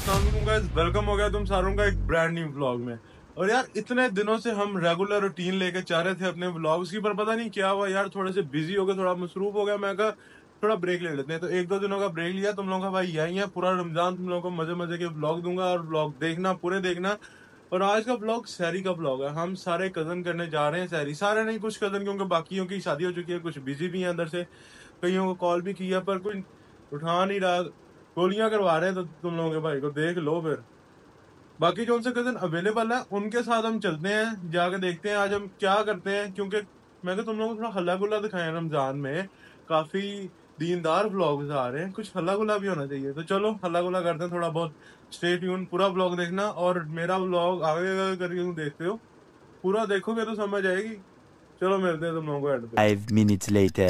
Welcome हो गया तुम सारों का एक ब्रांड न्यू व्लॉग में। और यार इतने दिनों से हम रेगुलर रूटीन लेके चाह रहे थे अपने व्लॉग्स की, पर पता नहीं क्या हुआ यार, थोड़े से बिजी हो गए, थोड़ा मसरूफ हो गया। मैं कहा थोड़ा ब्रेक ले लेते हैं, तो एक दो दिनों का ब्रेक लिया। तुम लोगों का भाई यही है, पूरा रमजान तुम लोगों को मजे मजे के व्लॉग दूंगा और व्लॉग देखना, पूरे देखना। और आज का व्लॉग सैरी का व्लॉग है। हम सारे कजन करने जा रहे हैं सैरी, सारे नहीं कुछ कजन, क्योंकि बाकियों की शादी हो चुकी है, कुछ बिजी भी है अंदर से। कईयों को कॉल भी किया पर कोई उठा नहीं रहा। गोलियां करवा रहे हैं, तो तुम लोगों के भाई को देख लो। फिर बाकी जो उनसे कजन अवेलेबल है उनके साथ हम चलते हैं, जाके देखते हैं आज हम क्या करते हैं। क्योंकि मैं तुम लोगों को थोड़ा हल्ला गुल्ला दिखाया रमजान में, काफी दीनदार व्लॉग्स आ रहे हैं, कुछ हल्ला गुल्ला भी होना चाहिए। तो चलो हल्ला गुल्ला करते हैं थोड़ा बहुत। स्टे ट्यून, पूरा व्लॉग देखना। और मेरा व्लॉग आगे करके तुम देखते हो, पूरा देखोगे तो समझ आएगी। चलो मिलते हैं तुम लोगों को एंड पे। 5 minutes later.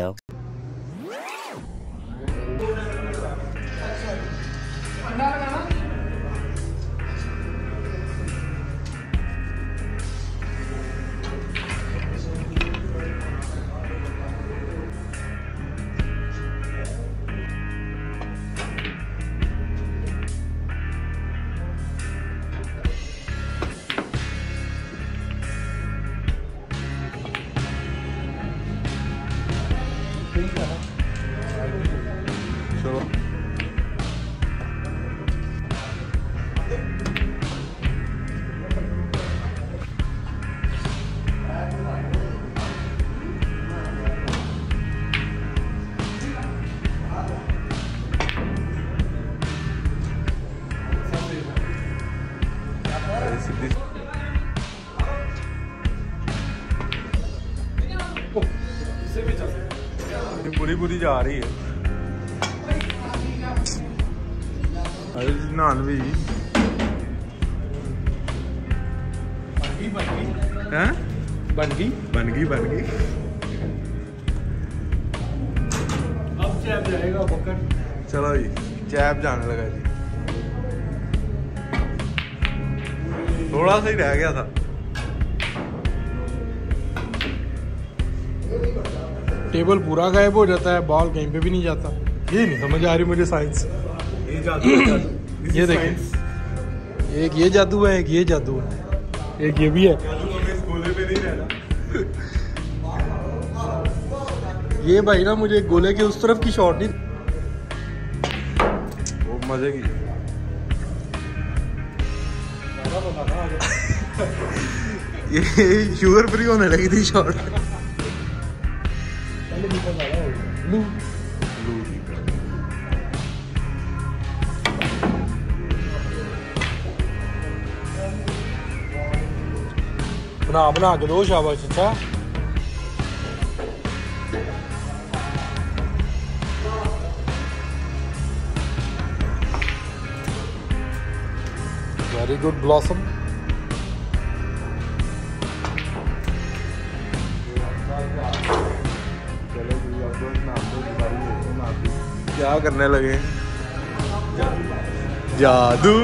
पूरी पूरी जा रही है नान भी हैं, बन गई। अब चैप जाएगा बकर। चलो जी, चैप जाने लगा जी। थोड़ा सा ही रह गया था। टेबल पूरा गायब हो जाता है, बॉल कहीं पे भी नहीं जाता। ये नहीं समझ आ रही मुझे साइंस। ये जादू ये देखिए, एक ये जादू है, एक ये जादू है, एक ये भी है। गोले पे नहीं रहना। ये भाई ना मुझे गोले के उस तरफ की शॉट नहीं, वो मजे की। ये शुगर फ्री होने लगी थी शॉट। बना के दो, शाबाश। अच्छा वेरी गुड ब्लॉसम। क्या करने लगे? जादू।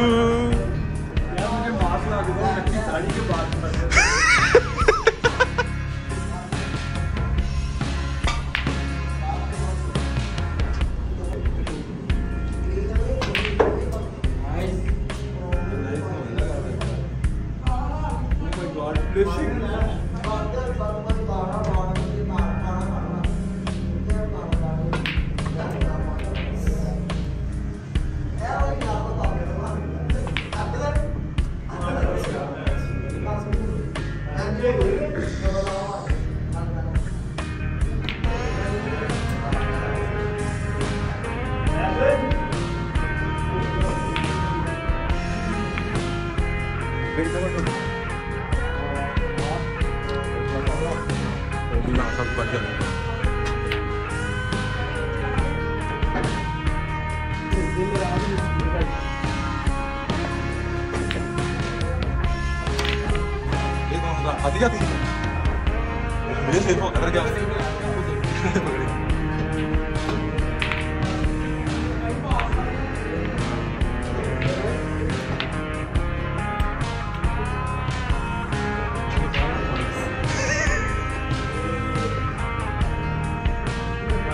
आती जाती मेरे से कर क्या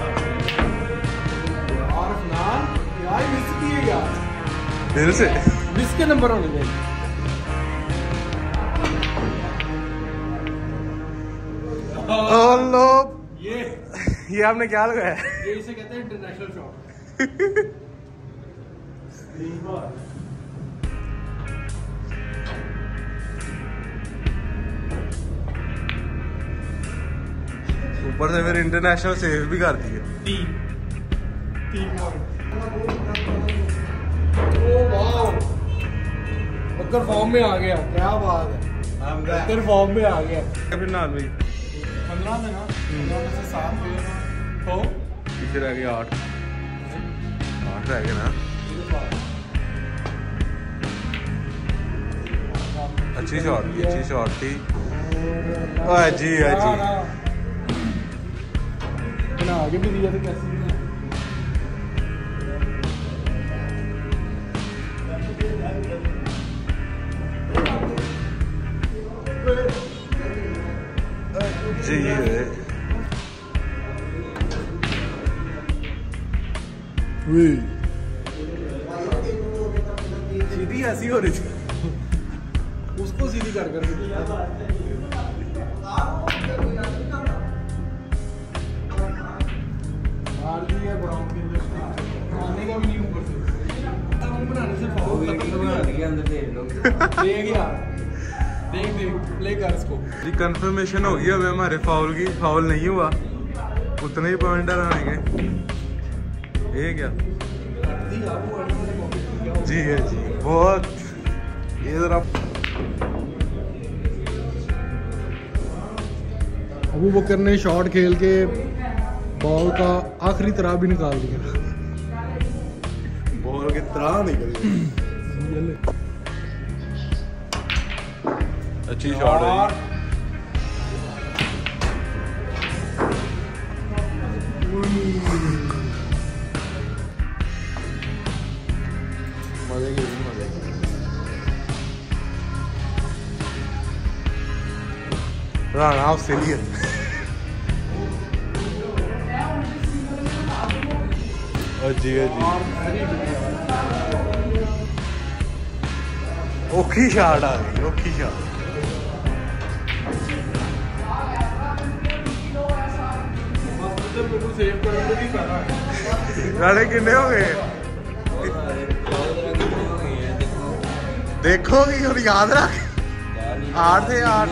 तेरे से उसके नंबर होने चाहिए। हेलो, ये आपने क्या लगाया? ये इसे कहते हैं इंटरनेशनल शॉट। ऊपर से फिर इंटरनेशनल सेव भी कर दिए। 3 point. Oh wow, Bakar form में आ गया, क्या बात है, बकर फॉर्म में आ गया। फिर नाल भाई 15 में ना, 15 में से 7 फेल तो पीछे रह गए 8 रह गए ना। अच्छी शॉट थी। जी बना आगे भी दिया तो कैसे जी सीधी ऐसी हो रही थी, उसको सीधी कर मार दी है ब्राउन के अंदर, आने का भी नहीं ऊपर से बनाने से फाउल बना दिया अंदर। देख यार, देख प्ले कर इसको। जी कंफर्मेशन हो गई हमें हमारे फाउल की, फाउल नहीं हुआ, उतने ही पॉइंट आएंगे। ये क्या जी है जी, बहुत ये जरा। अबू बकर ने शॉट खेल के बॉल का आखिरी तरह भी निकाल दिया। बॉल की तरह निकल गई। अच्छी शॉट है मजे की राणा ऑस्ट्रेलियन। जी औखी शॉट आ गई, औखी शॉट। राणे किन्ने हो गए देखोगी और याद रख 8 थे 8।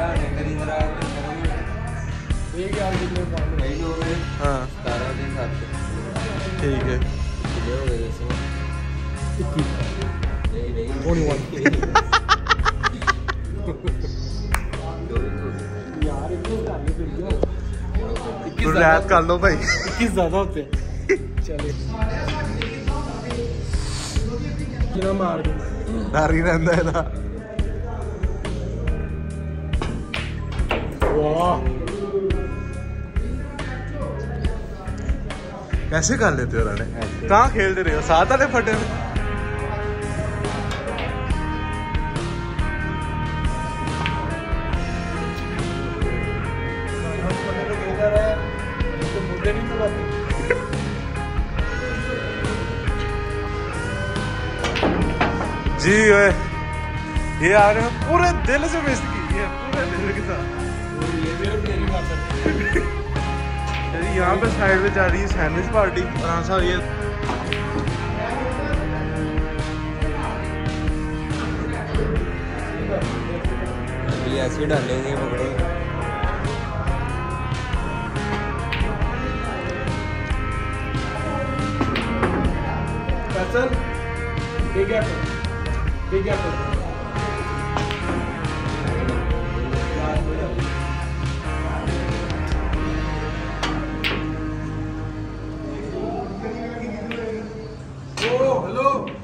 हाँ ठीक है। कर लो भाई, 21 ज्यादा होते। चले मार दो, डर ही रहता है ना। वाह, कैसे कर लेते हो राणे? कहाँ खेलते रहे हो? 7 वाले फटे में। जी ये आपने पूरे दिल से मिस की है, पूरे दिल के साथ। यहाँ पे साइड में जा रही है सैंडविच पार्टी और हाँ साहब ये ऐसे डालेंगे पकड़ो। Big apple. Big apple. Oh, hello.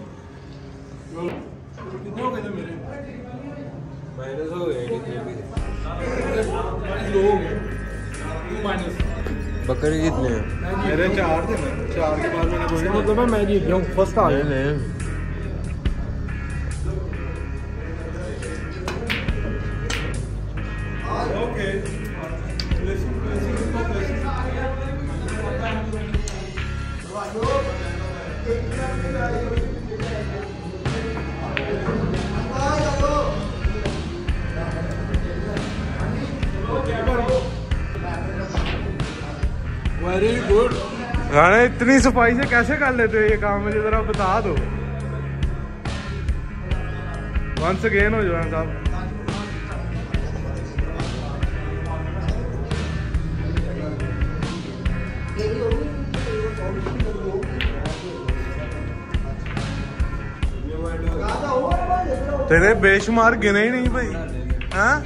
कितने हो गए थे मेरे? माइनस हो गए कितने भी? दो हो गए। माइनस। बकरी कितने हैं? मेरे 4 थे ना, 4 के बाद मैंने कोई मतलब मैं जीत गया हूँ, फर्स्ट आ गया। नहीं Okay. Very good. गाने इतनी सफाई से कैसे कर लेते हो ये काम, मुझे जरा बता दो। वंस अगेन हो जाए साहब। तेरे बेशुमार गिने ही नहीं भाई। हाँ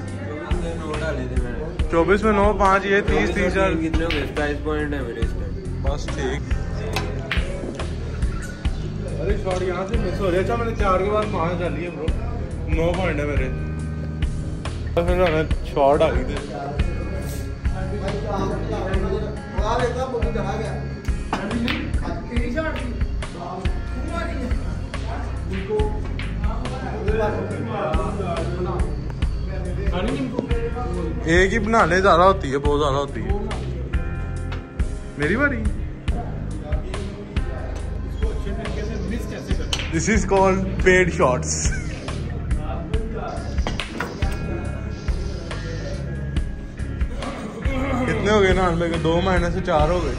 24 में 9 5 ये 30 30 कितने हो गए? 27 पॉइंट है मेरे इसमें। बस ठीक। अरे शॉट यहाँ से मिस हो रहा है। अच्छा मैंने 4 के बाद 5 डाली है ब्रो। 9 पॉइंट है मेरे। फिर मैंने शॉट आ गई थी। एक ही बनाने ज्यादा होती है, बहुत ज्यादा होती है। मेरी बारी। This is called paid shots. कितने हो गए ना हमें? 2 महीने से 4 हो गए।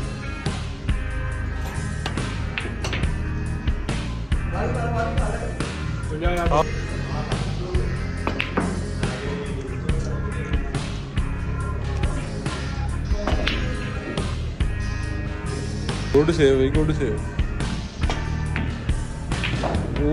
गुड सेव भाई, गुड सेव। ओ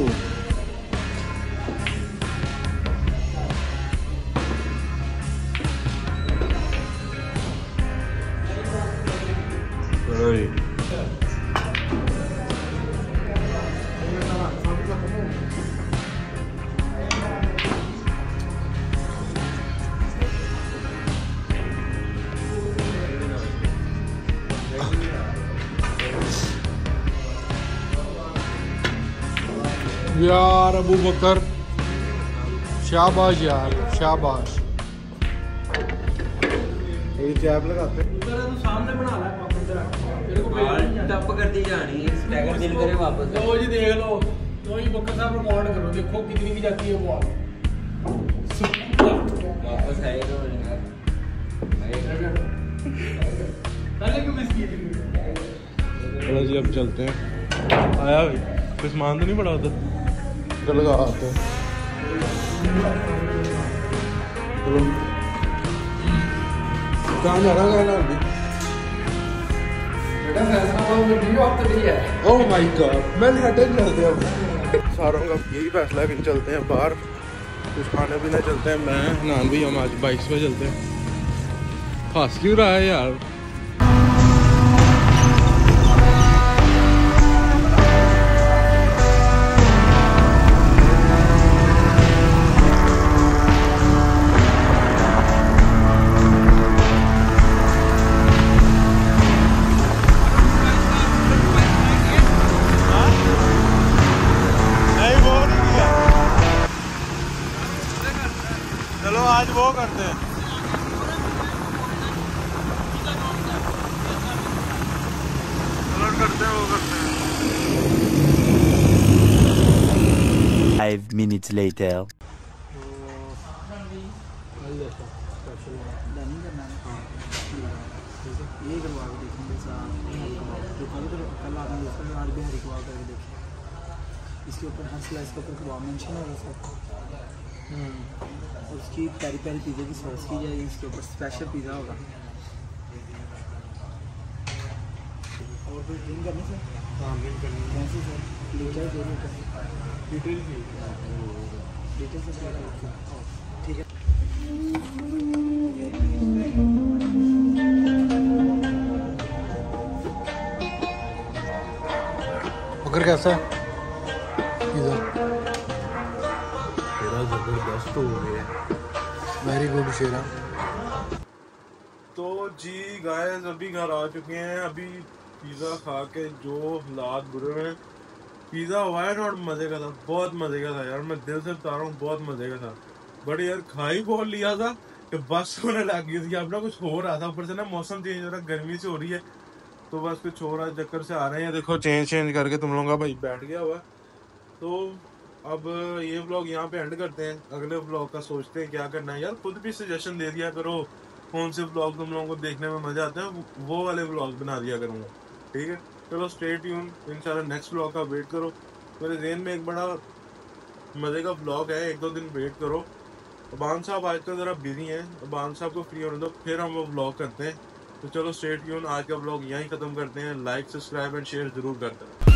यार अबू बकर, शाबाश यार, शाबाश। चैप लगाते सामने बना ला टप करती जानी है, स्टैगर दिल करे वापस। लो जी देख लो, तो ही बकर साहब रिकॉर्ड करो, देखो कितनी की जाती है बॉल। वापस आएगा पहले क्यों मिस की थी? चलो जी अब चलते हैं। आया भाई कुछ मान तो नहीं पड़ा उधर। चलो आते हैं। चलो कहाँ जा रहा है अभी? बेटा फैसला तो वीडियो आप तो नहीं है। ओह माय गॉड, मैं हेडेड चलते हैं अब। सारों का यही फैसला है कि चलते हैं बाहर, कुछ खाने पीने चलते हैं। मैं नान भी हम आज बाइक्स पे चलते हैं। फंस क्यों रहा है यार? चलो आज वो करते हैं। चलो करते हैं, वो करते हैं। 5 minutes later. ये करवा के देखेंगे जो कल आपने देखा आज बिहारी कबाब करके देखे। इसके ऊपर हर स्लाइस के ऊपर कबाब मेंशन होगा सर। और उसकी पेरी पेरी पिज़्ज़ा की सॉस की जाएगी, इसके ऊपर स्पेशल पिज़्ज़ा होगा। और कोई ड्रिंक करनी सर? हाँ ड्रिंक करनी है। कौन सी सर? लीटर 2 लीटर? लीटर से ठीक है। मगर कैसा है पिज़्ज़ा? तेरा जबरदस्त हो गया। Very good Shera. तो जी गाइस अभी घर आ चुके हैं। अभी पिज़्ज़ा खा के जो हालात बुरे हुए। पिज़्ज़ा हुआ है और मज़े का था, बहुत मज़े का था यार। मैं दिल से बता रहा हूँ, बहुत मज़े का था। बट यार खा ही बोल लिया था कि बस होने लग गई थी। अब ना कुछ हो रहा था, ऊपर से ना मौसम चेंज हो रहा है, गर्मी से हो रही है, तो बस कुछ हो रहा है, चक्कर से आ रहे हैं। देखो चेंज करके तुम लोगों का भाई बैठ गया हुआ। तो अब ये व्लॉग यहाँ पे एंड करते हैं, अगले व्लॉग का सोचते हैं क्या करना है। यार खुद भी सजेशन दे दिया करो कौन से व्लॉग तुम लोगों को देखने में मजा आते हैं, वो वाले व्लॉग बना दिया करूँगा, ठीक है। चलो स्टे ट्यून, इंशाल्लाह नेक्स्ट व्लॉग का वेट करो। मेरे ज़हन में एक बड़ा मज़े का व्लॉग है, 1-2 दिन वेट करो। अबान साहब आजकल ज़रा बिजी हैं, अबान साहब को फ्री होने दो, फिर हम वो व्लॉग करते हैं। तो चलो स्टे ट्यून, आज का व्लॉग यहीं ख़त्म करते हैं। लाइक सब्सक्राइब एंड शेयर ज़रूर करते हैं।